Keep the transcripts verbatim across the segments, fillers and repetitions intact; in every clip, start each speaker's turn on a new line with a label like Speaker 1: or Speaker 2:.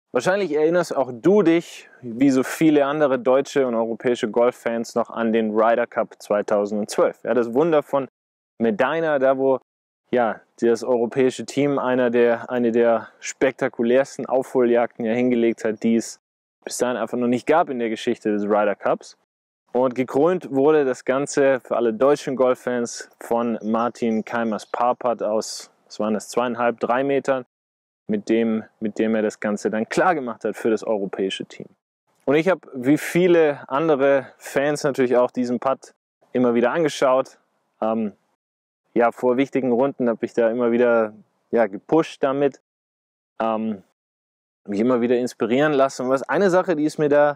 Speaker 1: Wahrscheinlich erinnerst auch du dich, wie so viele andere deutsche und europäische Golffans, noch an den Ryder Cup zweitausendzwölf. Ja, das Wunder von Medinah, da wo ja, das europäische Team einer der, eine der spektakulärsten Aufholjagden ja hingelegt hat, die es bis dahin einfach noch nicht gab in der Geschichte des Ryder Cups. Und gekrönt wurde das Ganze für alle deutschen Golffans von Martin Keimers Par-Putt aus, was waren das, zweieinhalb, drei Metern, mit dem, mit dem er das Ganze dann klar gemacht hat für das europäische Team. Und ich habe, wie viele andere Fans, natürlich auch diesen Putt immer wieder angeschaut. Ähm, ja, vor wichtigen Runden habe ich da immer wieder ja, gepusht damit, ähm, mich immer wieder inspirieren lassen. Und was eine Sache, die ist mir da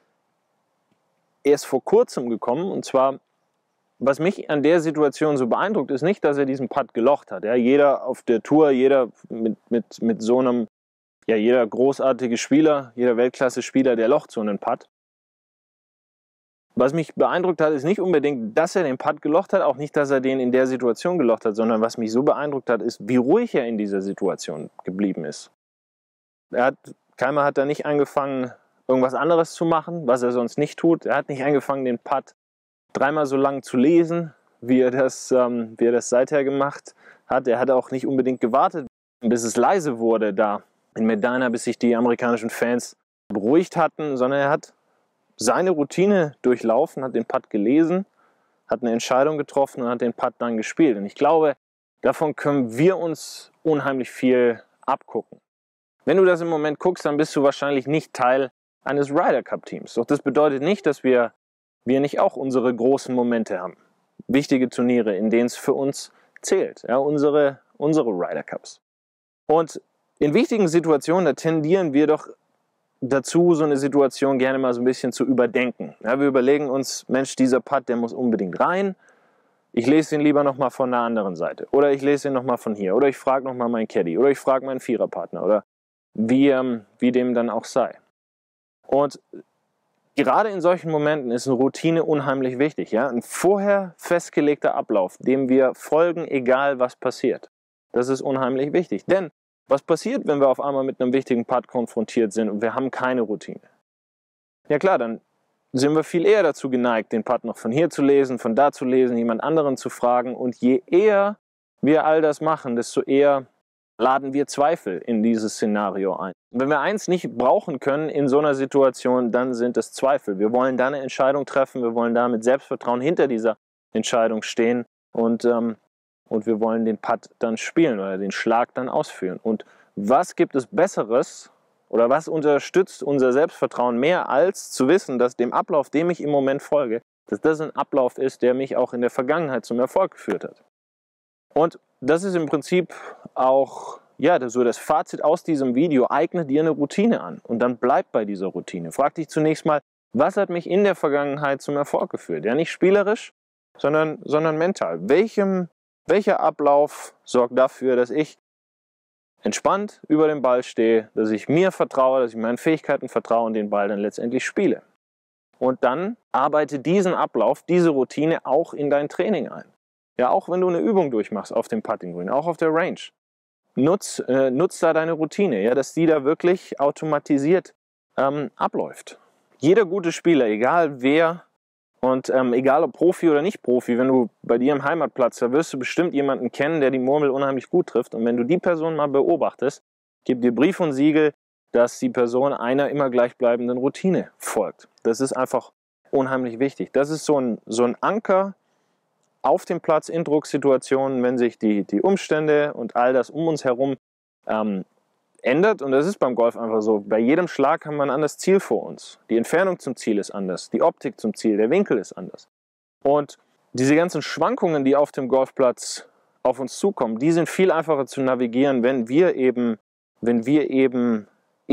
Speaker 1: erst vor kurzem gekommen, und zwar, was mich an der Situation so beeindruckt, ist nicht, dass er diesen Putt gelocht hat. Ja, jeder auf der Tour, jeder mit, mit, mit so einem, ja, jeder großartige Spieler, jeder Weltklasse-Spieler, der locht so einen Putt. Was mich beeindruckt hat, ist nicht unbedingt, dass er den Putt gelocht hat, auch nicht, dass er den in der Situation gelocht hat, sondern was mich so beeindruckt hat, ist, wie ruhig er in dieser Situation geblieben ist. Er hat, Keimer hat da nicht angefangen, irgendwas anderes zu machen, was er sonst nicht tut. Er hat nicht angefangen, den Putt dreimal so lang zu lesen, wie er das, ähm, wie er das seither gemacht hat. Er hat auch nicht unbedingt gewartet, bis es leise wurde da in Medinah, bis sich die amerikanischen Fans beruhigt hatten, sondern er hat seine Routine durchlaufen, hat den Putt gelesen, hat eine Entscheidung getroffen und hat den Putt dann gespielt. Und ich glaube, davon können wir uns unheimlich viel abgucken. Wenn du das im Moment guckst, dann bist du wahrscheinlich nicht Teil eines Ryder Cup Teams. Doch das bedeutet nicht, dass wir wir nicht auch unsere großen Momente haben. Wichtige Turniere, in denen es für uns zählt. Ja, unsere, unsere Ryder Cups. Und in wichtigen Situationen, da tendieren wir doch dazu, so eine Situation gerne mal so ein bisschen zu überdenken. Ja, wir überlegen uns, Mensch, dieser Putt, der muss unbedingt rein. Ich lese ihn lieber nochmal von der anderen Seite. Oder ich lese ihn nochmal von hier. Oder ich frage nochmal meinen Caddy. Oder ich frage meinen Viererpartner. Oder wie, ähm, wie dem dann auch sei. Und gerade in solchen Momenten ist eine Routine unheimlich wichtig. Ja? Ein vorher festgelegter Ablauf, dem wir folgen, egal was passiert. Das ist unheimlich wichtig. Denn was passiert, wenn wir auf einmal mit einem wichtigen Putt konfrontiert sind und wir haben keine Routine? Ja klar, dann sind wir viel eher dazu geneigt, den Putt noch von hier zu lesen, von da zu lesen, jemand anderen zu fragen. Und je eher wir all das machen, desto eher laden wir Zweifel in dieses Szenario ein. Und wenn wir eins nicht brauchen können in so einer Situation, dann sind es Zweifel. Wir wollen da eine Entscheidung treffen, wir wollen da mit Selbstvertrauen hinter dieser Entscheidung stehen und, ähm, und wir wollen den Putt dann spielen oder den Schlag dann ausführen. Und was gibt es Besseres oder was unterstützt unser Selbstvertrauen mehr als zu wissen, dass dem Ablauf, dem ich im Moment folge, dass das ein Ablauf ist, der mich auch in der Vergangenheit zum Erfolg geführt hat. Und das ist im Prinzip auch ja, so das Fazit aus diesem Video. Eigne dir eine Routine an und dann bleib bei dieser Routine. Frag dich zunächst mal, was hat mich in der Vergangenheit zum Erfolg geführt? Ja, nicht spielerisch, sondern, sondern mental. Welchem, welcher Ablauf sorgt dafür, dass ich entspannt über den Ball stehe, dass ich mir vertraue, dass ich meinen Fähigkeiten vertraue und den Ball dann letztendlich spiele? Und dann arbeite diesen Ablauf, diese Routine auch in dein Training ein. Ja, auch wenn du eine Übung durchmachst auf dem Putting Green, auch auf der Range. Nutz, äh, nutz da deine Routine, ja, dass die da wirklich automatisiert ähm, abläuft. Jeder gute Spieler, egal wer und ähm, egal ob Profi oder nicht Profi, wenn du bei dir im Heimatplatz, da wirst du bestimmt jemanden kennen, der die Murmel unheimlich gut trifft. Und wenn du die Person mal beobachtest, gib dir Brief und Siegel, dass die Person einer immer gleichbleibenden Routine folgt. Das ist einfach unheimlich wichtig. Das ist so ein, so ein Anker auf dem Platz in Drucksituationen, wenn sich die, die Umstände und all das um uns herum ähm, ändert. Und das ist beim Golf einfach so. Bei jedem Schlag haben wir ein anderes Ziel vor uns. Die Entfernung zum Ziel ist anders, die Optik zum Ziel, der Winkel ist anders. Und diese ganzen Schwankungen, die auf dem Golfplatz auf uns zukommen, die sind viel einfacher zu navigieren, wenn wir eben, wenn wir eben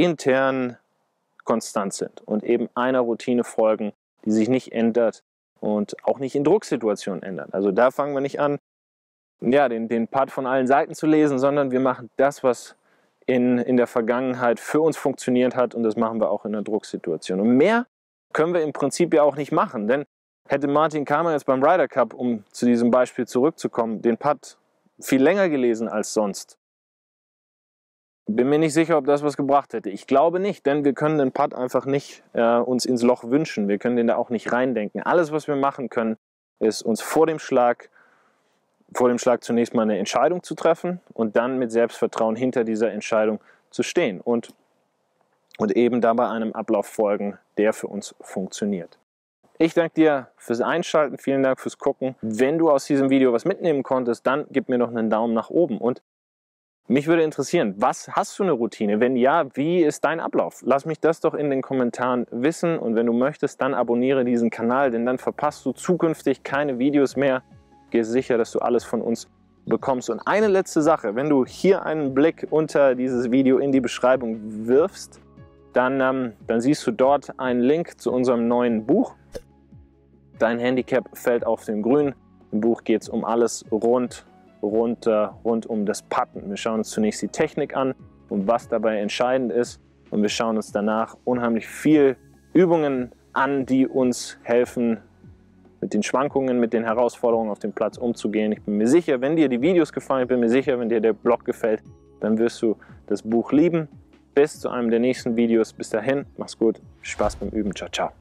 Speaker 1: intern konstant sind und eben einer Routine folgen, die sich nicht ändert und auch nicht in Drucksituationen ändert. Also da fangen wir nicht an, ja, den, den Putt von allen Seiten zu lesen, sondern wir machen das, was in, in der Vergangenheit für uns funktioniert hat, und das machen wir auch in einer Drucksituation. Und mehr können wir im Prinzip ja auch nicht machen, denn hätte Martin Keimer jetzt beim Ryder Cup, um zu diesem Beispiel zurückzukommen, den Putt viel länger gelesen als sonst, bin mir nicht sicher, ob das was gebracht hätte. Ich glaube nicht, denn wir können den Putt einfach nicht äh, uns ins Loch wünschen. Wir können den da auch nicht reindenken. Alles, was wir machen können, ist uns vor dem Schlag, vor dem Schlag zunächst mal eine Entscheidung zu treffen und dann mit Selbstvertrauen hinter dieser Entscheidung zu stehen und, und eben dabei einem Ablauf folgen, der für uns funktioniert. Ich danke dir fürs Einschalten, vielen Dank fürs Gucken. Wenn du aus diesem Video was mitnehmen konntest, dann gib mir doch einen Daumen nach oben. Und mich würde interessieren, was hast du eine Routine? Wenn ja, wie ist dein Ablauf? Lass mich das doch in den Kommentaren wissen und wenn du möchtest, dann abonniere diesen Kanal, denn dann verpasst du zukünftig keine Videos mehr. Geh sicher, dass du alles von uns bekommst. Und eine letzte Sache, wenn du hier einen Blick unter dieses Video in die Beschreibung wirfst, dann, ähm, dann siehst du dort einen Link zu unserem neuen Buch. Dein Handicap fällt auf den Grün. Im Buch geht es um alles rund Rund, äh, rund um das Putten. Wir schauen uns zunächst die Technik an und was dabei entscheidend ist. Und wir schauen uns danach unheimlich viel Übungen an, die uns helfen, mit den Schwankungen, mit den Herausforderungen auf dem Platz umzugehen. Ich bin mir sicher, wenn dir die Videos gefallen, ich bin mir sicher, wenn dir der Blog gefällt, dann wirst du das Buch lieben. Bis zu einem der nächsten Videos. Bis dahin, mach's gut, Spaß beim Üben. Ciao, ciao.